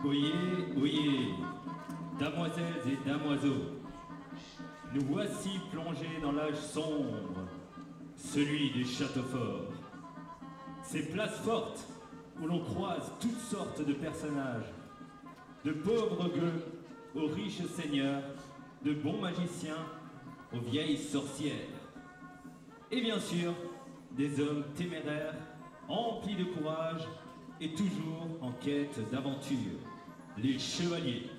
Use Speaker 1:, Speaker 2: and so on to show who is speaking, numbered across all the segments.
Speaker 1: Oyez, oyez, damoiselles et damoiseaux, nous voici plongés dans l'âge sombre, celui des châteaux forts. Ces places fortes où l'on croise toutes sortes de personnages, de pauvres gueux aux riches seigneurs, de bons magiciens aux vieilles sorcières. Et bien sûr, des hommes téméraires, emplis de courage et toujours en quête d'aventure, les chevaliers.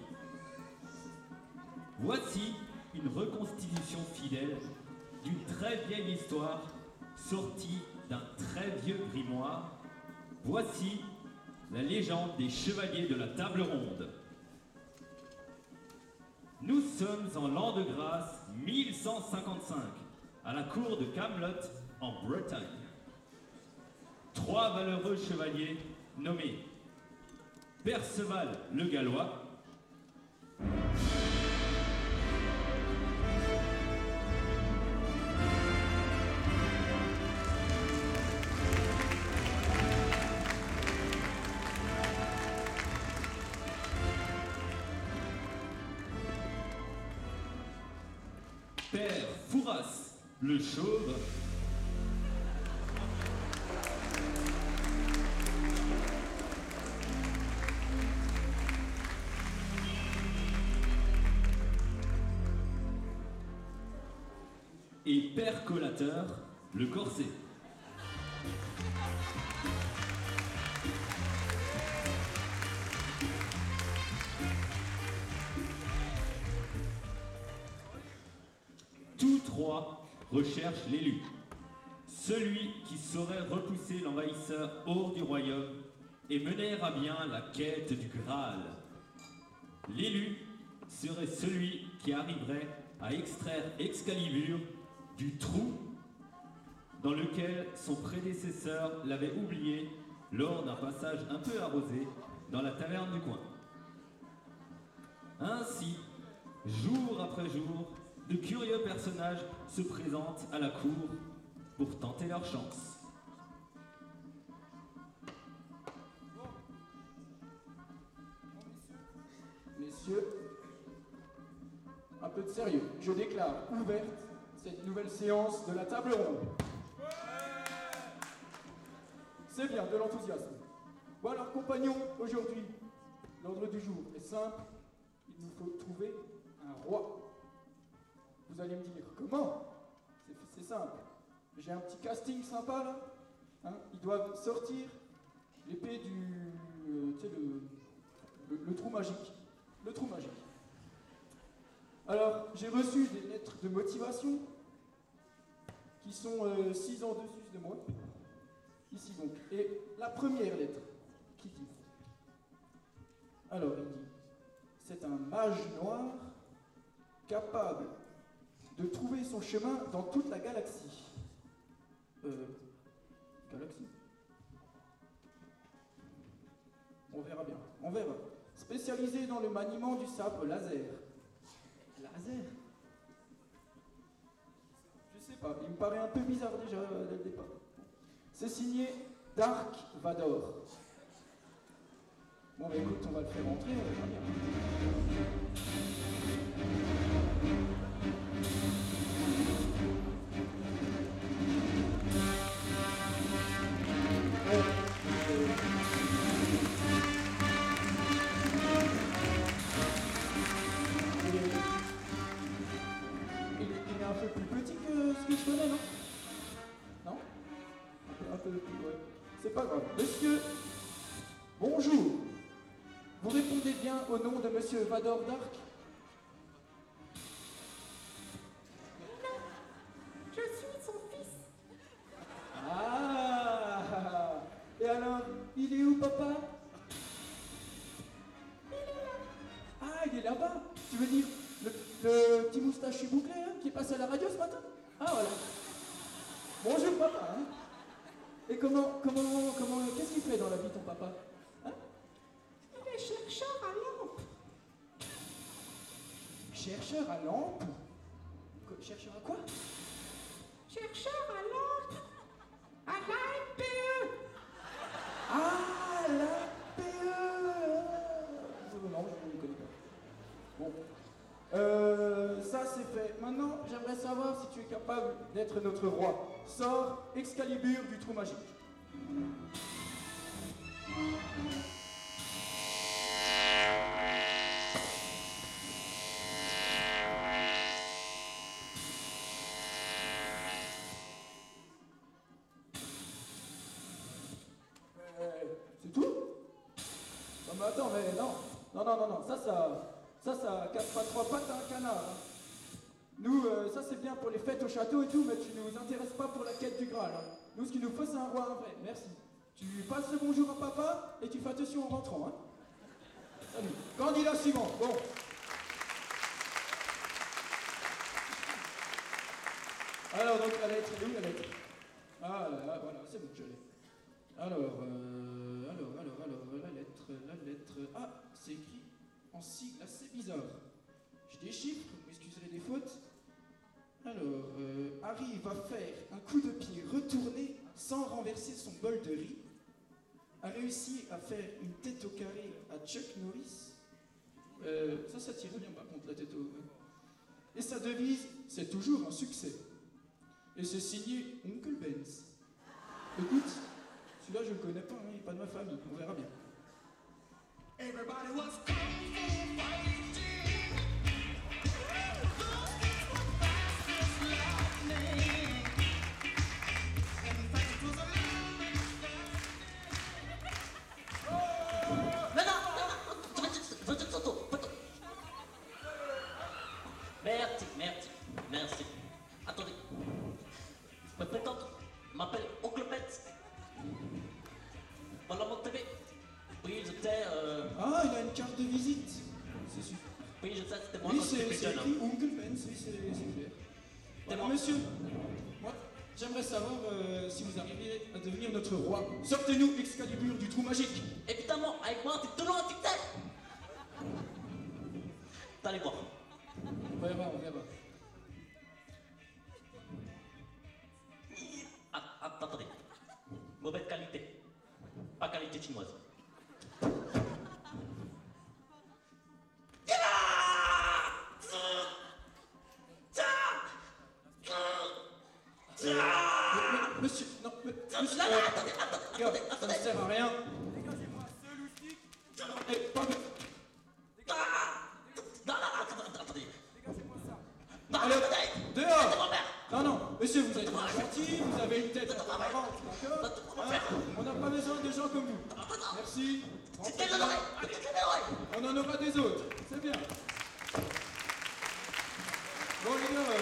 Speaker 1: Voici une reconstitution fidèle d'une très vieille histoire sortie d'un très vieux grimoire. Voici la légende des chevaliers de la table ronde. Nous sommes en l'an de grâce 1155, à la cour de Camelot, en Bretagne. Trois valeureux chevaliers nommés Perceval le Gallois, Père Fouras le Chauve, et Père Collateur le Corset. Tous trois recherchent l'élu, celui qui saurait repousser l'envahisseur hors du royaume et mener à bien la quête du Graal. L'élu serait celui qui arriverait à extraire Excalibur du trou dans lequel son prédécesseur l'avait oublié lors d'un passage un peu arrosé dans la taverne du coin. Ainsi, jour après jour, de curieux personnages se présentent à la cour pour tenter leur chance.
Speaker 2: Messieurs, un peu de sérieux. Je déclare ouverte cette nouvelle séance de la table ronde. C'est bien, de l'enthousiasme. Bon alors, compagnons, aujourd'hui, l'ordre du jour est simple. Il nous faut trouver un roi. Vous allez me dire, comment? C'est simple. J'ai un petit casting sympa, là. Hein, ils doivent sortir l'épée du... tu sais, le trou magique. Le trou magique. Alors, j'ai reçu des lettres de motivation qui sont 6 ans dessus de moi. Ici donc. Et la première lettre, qui dit? Alors, il dit, c'est un mage noir capable de trouver son chemin dans toute la galaxie. Galaxie? On verra bien, on verra. Spécialisé dans le maniement du sabre laser. Laser? Je sais pas, il me paraît un peu bizarre déjà dès le départ. C'est signé Dark Vador. Bon bah écoute, on va le faire entrer, on verra bien. Il est un peu plus petit que ce que je connais, non? Non? Un peu plus, ouais. C'est pas grave. Monsieur, bonjour. Vous répondez bien au nom de Monsieur Vador Dark?
Speaker 3: Non, je suis son fils.
Speaker 2: Ah! Et alors, il est où, papa?
Speaker 3: Il est là.
Speaker 2: Ah, il est là-bas. Tu veux dire le petit moustachu bouclé hein, qui est passé à la radio ce matin? Ah, voilà. Bonjour, papa. Hein. Et comment, qu'est-ce qu'il fait dans la vie, ton papa? Hein?
Speaker 3: Il est chercheur à lampe.
Speaker 2: Chercheur à lampe? Chercheur à quoi?
Speaker 3: Chercheur à lampe. À l'AMPE.
Speaker 2: Ah, la PE! Ça c'est fait. Maintenant, j'aimerais savoir si tu es capable d'être notre roi. Sors Excalibur du trou magique. C'est tout? Non mais attends, mais non. Non, ça casse pas trois pattes à un canard. Hein. Nous, ça c'est bien pour les fêtes au château et tout, mais tu nous intéresses pas pour la quête du Graal. Hein. Nous, ce qu'il nous faut, c'est un roi, un vrai. Merci. Tu passes le bonjour à papa et tu fais attention en rentrant. Hein. Salut. Candidat suivant. Bon. Alors, donc la lettre, elle est où la lettre? Ah là, voilà, c'est bon, je l'ai. Alors, la lettre. Ah, c'est écrit en sigle assez bizarre. Je déchiffre, vous m'excuserez des fautes. Alors, Harry va faire un coup de pied retourné sans renverser son bol de riz. A réussi à faire une tête au carré à Chuck Norris. Ça tire bien par contre la tête au... Et sa devise, c'est toujours un succès. Et c'est signé Oncle Benz. Écoute, celui-là je le connais pas, hein, il n'est pas de ma famille, on verra bien. Everybody was kung fu fighting.
Speaker 4: Merci. Attendez. Je me présente. Je m'appelle Oncle Pet. Voilà mon TV. Oui, j'étais.
Speaker 2: Ah, il a une carte de visite. C'est super.
Speaker 4: Oui, je sais, c'était moi
Speaker 2: Oui,
Speaker 4: quand j'étais plus
Speaker 2: c'est
Speaker 4: jeune.
Speaker 2: écrit Oncle Benz, oui, c'est clair. Voilà, monsieur, moi, j'aimerais savoir si vous arrivez à devenir notre roi. Sortez-nous Excalibur du trou magique.
Speaker 4: Évidemment, avec moi, t'es tout loin, tu sais. T'allez voir.
Speaker 2: On verra.
Speaker 4: Attendez. Mauvaise qualité. Pas qualité chinoise.
Speaker 2: Monsieur, non, monsieur,
Speaker 4: Attendez.
Speaker 2: regarde, ça ne sert à rien. Dégagez-moi ce loustic. Pas de...
Speaker 4: Non, attendez.
Speaker 2: Dégagez-moi ça.
Speaker 4: Non,
Speaker 2: Allez,
Speaker 4: attendez.
Speaker 2: dehors. Non, monsieur, vous êtes gentil, vous avez une tête apparente, d'accord hein? On n'a pas besoin de gens comme vous. Merci.
Speaker 4: C'était l'oreille.
Speaker 2: On en aura des autres, c'est bien. Bon les gars,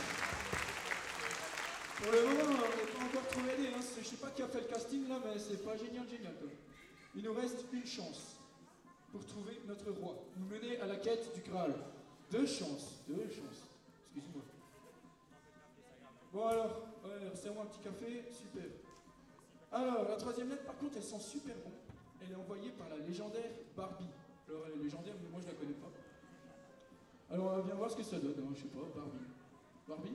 Speaker 2: pour le moment, on n'a pas encore trouvé les, hein. Je sais pas qui a fait le casting là, mais c'est pas génial quoi. Il nous reste une chance pour trouver notre roi, nous mener à la quête du Graal. Deux chances. Excusez-moi. Bon alors, serre-moi un petit café, super. Alors, la troisième lettre, par contre, elle sent super bon. Elle est envoyée par la légendaire Barbie. Alors, elle est légendaire, mais moi je la connais pas. Alors, on va bien voir ce que ça donne, hein, je sais pas, Barbie. Barbie?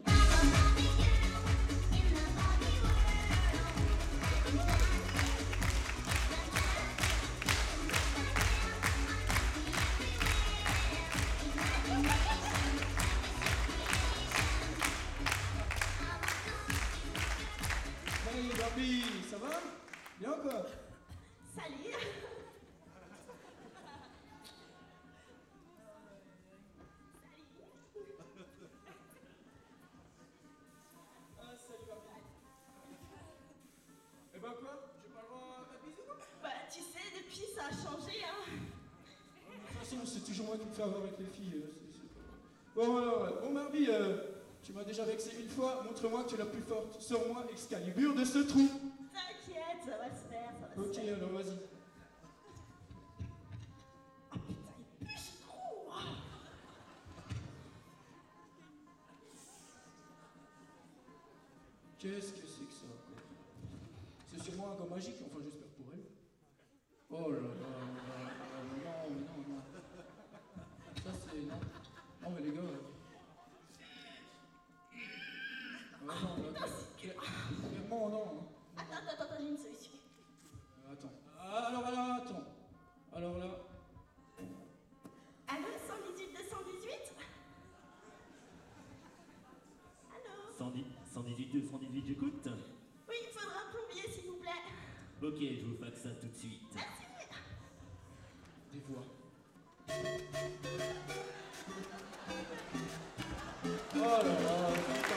Speaker 2: Hey Barbie, ça va? Bien quoi?
Speaker 3: Salut.
Speaker 2: Ah, salut Barbie. Eh ben quoi? J'ai pas le droit à bisous?
Speaker 3: Bah, tu sais, depuis ça a changé, hein.
Speaker 2: De toute façon, c'est toujours moi qui me fais avoir avec les filles. C'est pas... Bon, alors, bon Barbie, tu m'as déjà vexé une fois, montre-moi que tu es la plus forte. Sors-moi Excalibur de ce trou.
Speaker 3: T'inquiète, ça va se faire, ça va se
Speaker 2: Ok,
Speaker 3: faire.
Speaker 2: alors vas-y.
Speaker 3: Ah putain, il pue ce trou.
Speaker 2: Qu'est-ce que c'est que ça quoi? C'est sûrement un gant magique, enfin j'espère pour elle. Oh là là, non. Ça c'est... Non mais les gars... Ah non, là, clairement non. Hein.
Speaker 3: Attends, j'ai une solution.
Speaker 2: Attends. Alors là...
Speaker 3: Allô, 118 218?
Speaker 1: 110, 118, 218, j'écoute.
Speaker 3: Oui, il faudra un plombier, s'il vous plaît.
Speaker 1: Ok, je vous faxe ça tout de suite.
Speaker 3: Merci.
Speaker 2: Des voix. Oh là là,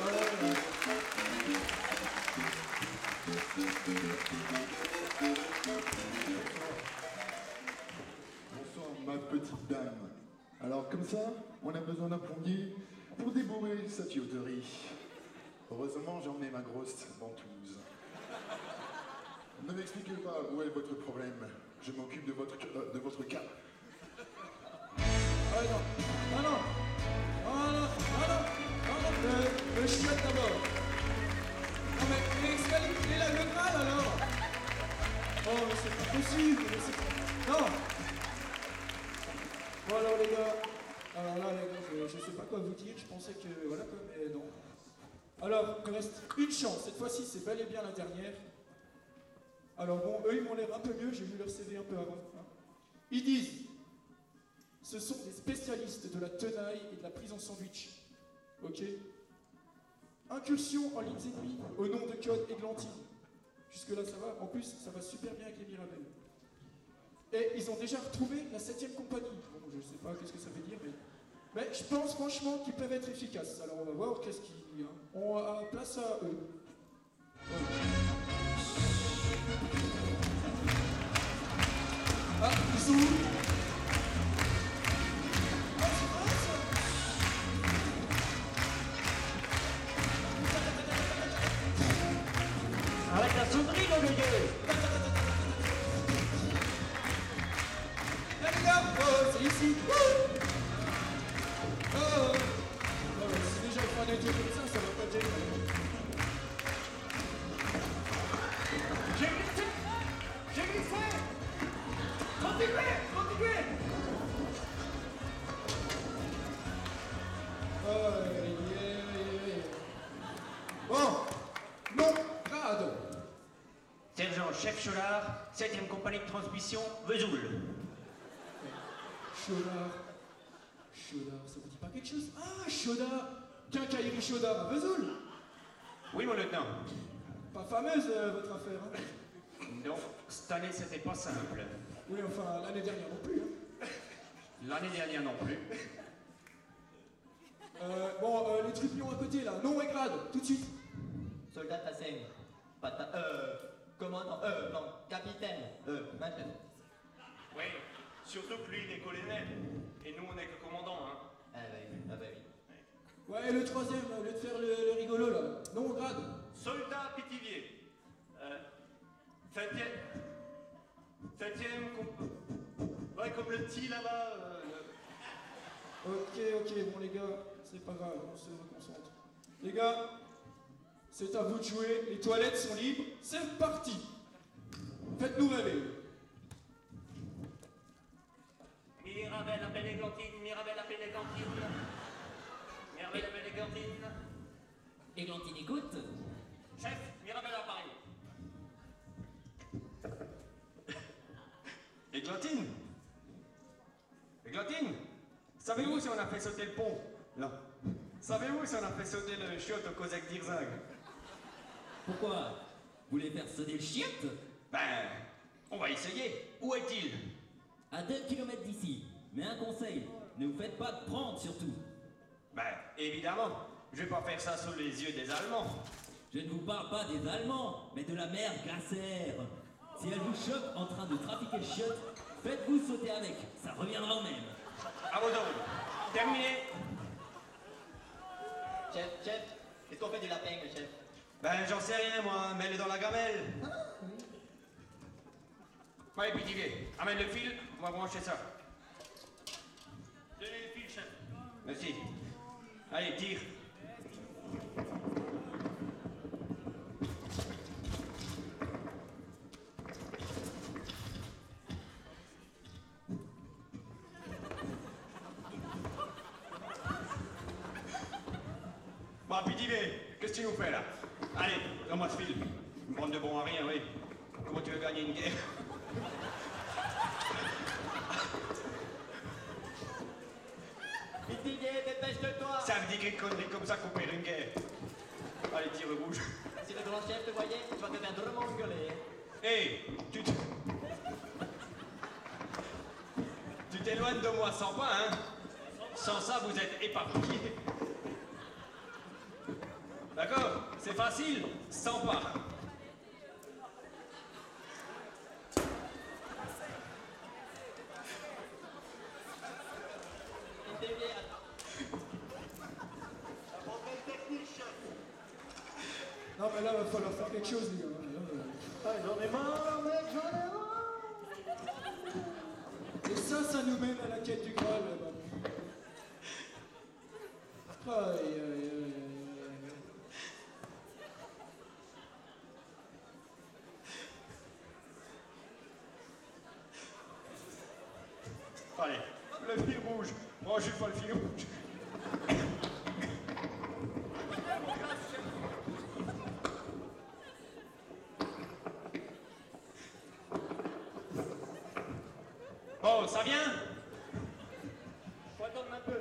Speaker 5: Bonsoir, ma petite dame. Alors, comme ça, on a besoin d'un plombier pour débourrer sa tuyauterie. Heureusement, j'ai emmené ma grosse ventouse. Ne m'expliquez pas où est votre problème. Je m'occupe de votre cas.
Speaker 2: Ah non, ah non, ah non, ah non, ah non, le chiotte d'abord. Non mais il est là le grade alors. Oh mais c'est pas possible, mais c'est... Non. Bon alors les gars, je sais pas quoi vous dire, je pensais que voilà quoi, mais non. Alors, il me reste une chance, cette fois-ci c'est bel et bien la dernière. Alors bon, eux ils m'ont l'air un peu mieux, j'ai vu leur CV un peu avant. Hein. Ils disent, ce sont des spécialistes de la tenaille et de la prise en sandwich. Ok? Incursion en lignes ennemies au nom de code Églantine. Jusque là ça va, en plus ça va super bien avec les Mirabelles. Et ils ont déjà retrouvé la 7ème compagnie. Bon, je sais pas qu'est-ce que ça veut dire, mais je pense franchement qu'ils peuvent être efficaces. Alors on va voir qu'est-ce qu'il y a. On a place à eux. Voilà. Ah, ils sont où? Ah, c'est vrai ça!
Speaker 4: Arrête la sonnerie, mon vieux.
Speaker 2: Eh les gars, oh, c'est ici. Oh, si déjà il faut un étude comme ça va pas te gêner.
Speaker 1: J'ai glissé. Continuez.
Speaker 2: Oh, yeah. Bon, non, grade.
Speaker 6: Sergent Chef Cholard, 7ème compagnie de transmission, Vesoul.
Speaker 2: Chaudard, ça vous dit pas quelque chose? Ah, Chaudard, Quincaillerie Chaudard à Vesoul.
Speaker 6: Oui, mon lieutenant.
Speaker 2: Pas fameuse votre affaire, hein?
Speaker 6: Non, cette année, c'était pas simple.
Speaker 2: Oui, enfin, l'année dernière non plus, hein.
Speaker 6: L'année dernière non plus.
Speaker 2: Bon, les trublions à côté, là, nom et grade, tout de suite.
Speaker 4: Soldat Tasseng. Commandant. Non, capitaine. Maintenant.
Speaker 6: Oui, surtout que lui, il est colonel. Et nous, on est que commandant, hein.
Speaker 4: Ah bah oui.
Speaker 2: Ouais, et le troisième, au lieu de faire le rigolo, là, nom, grade.
Speaker 6: Soldat Pithiviers. 7ème ouais, comme le petit là-bas.
Speaker 2: Ok, bon les gars, c'est pas grave, on se reconcentre. Les gars, c'est à vous de jouer, les toilettes sont libres, c'est parti. Faites-nous rêver.
Speaker 6: Mirabelle appelle Églantine, Mirabelle appelle Églantine. Mirabelle appelle Églantine.
Speaker 4: Églantine écoute.
Speaker 6: Chef, Mirabelle à Paris. Églantine. Églantine, savez-vous si on a fait sauter le pont? Non. Savez-vous si on a fait sauter le chiotte au Cossack d'Irzing?
Speaker 1: Pourquoi? Vous voulez faire sonner le chiotte?
Speaker 6: Ben, on va essayer. Où est-il?
Speaker 1: À 2 km d'ici. Mais un conseil, ne vous faites pas de prendre surtout.
Speaker 6: Ben, évidemment. Je vais pas faire ça sous les yeux des Allemands.
Speaker 1: Je ne vous parle pas des Allemands, mais de la mère Grasser. Si elle vous chope en train de trafiquer le chiotte, faites-vous sauter avec, ça reviendra au même.
Speaker 6: À vos ordres. Terminé.
Speaker 4: Chef, est-ce qu'on fait du lapin, le chef?
Speaker 6: Ben, j'en sais rien, moi. Mets-le dans la gamelle. Ouais, Pithiviers, amène le fil, on va brancher ça. Donnez le fil, chef. Merci. Allez, tire. Bon, Pithiviers, qu'est-ce que tu nous fais là? Allez, donne-moi ce fil. Une bande de bons à rien, oui. Comment tu veux gagner une guerre?
Speaker 4: Pithiviers, dépêche-toi.
Speaker 6: Ça veut dire qu'une connerie comme ça couper une guerre. les tirs rouges.
Speaker 4: Si le grand chef te voyait, tu vas te faire drôlement gueuler.
Speaker 6: Hé, tu t'éloignes de moi sans pas, hein? Sans ça, vous êtes éparpillés. D'accord? C'est facile, sans pas.
Speaker 2: Non, mais là, il va falloir faire quelque chose, les gars.
Speaker 7: Ah, j'en ai marre, mec, j'en ai marre.
Speaker 2: Et ça nous mène à la quête du Graal, là-bas. Aïe, aïe, aïe, aïe, aïe.
Speaker 6: Allez, le fil rouge. Moi, je suis pas le fil rouge. Bon, ça vient?
Speaker 7: Faut attendre un peu.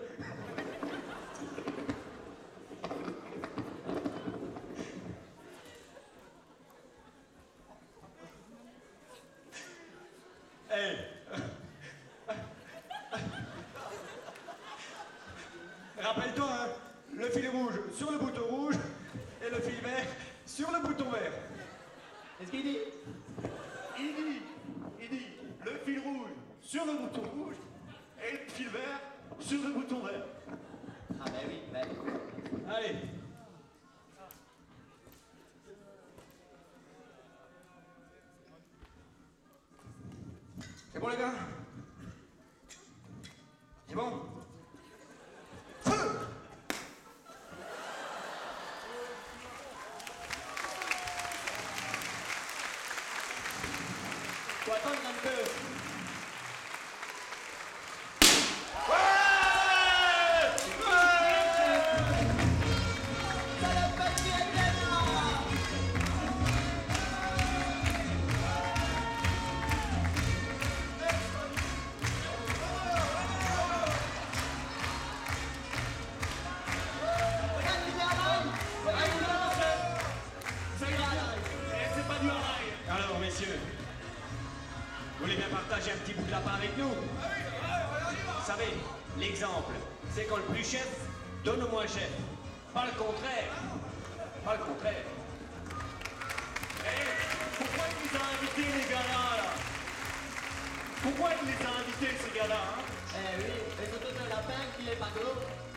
Speaker 6: Hey. Rappelle-toi, hein, le fil rouge sur le bouton rouge et le fil vert sur le bouton vert.
Speaker 4: Qu'est-ce qu'il dit?
Speaker 7: Il dit le fil rouge sur le bouton rouge et le fil vert sur le bouton vert.
Speaker 4: Ah ben oui, ben.
Speaker 6: Allez. C'est bon les gars? C'est bon? Feu!
Speaker 4: Faut attendre un peu.
Speaker 6: Alors messieurs, vous voulez bien partager un petit bout de lapin avec nous? Vous savez, l'exemple, c'est quand le plus chef donne au moins chef. Pas le contraire. Pas le contraire.
Speaker 7: Pourquoi il les a invités, les gars-là, là? Pourquoi il les a invités, ces gars-là, hein?
Speaker 4: Eh oui, et surtout un lapin qui est pas gros.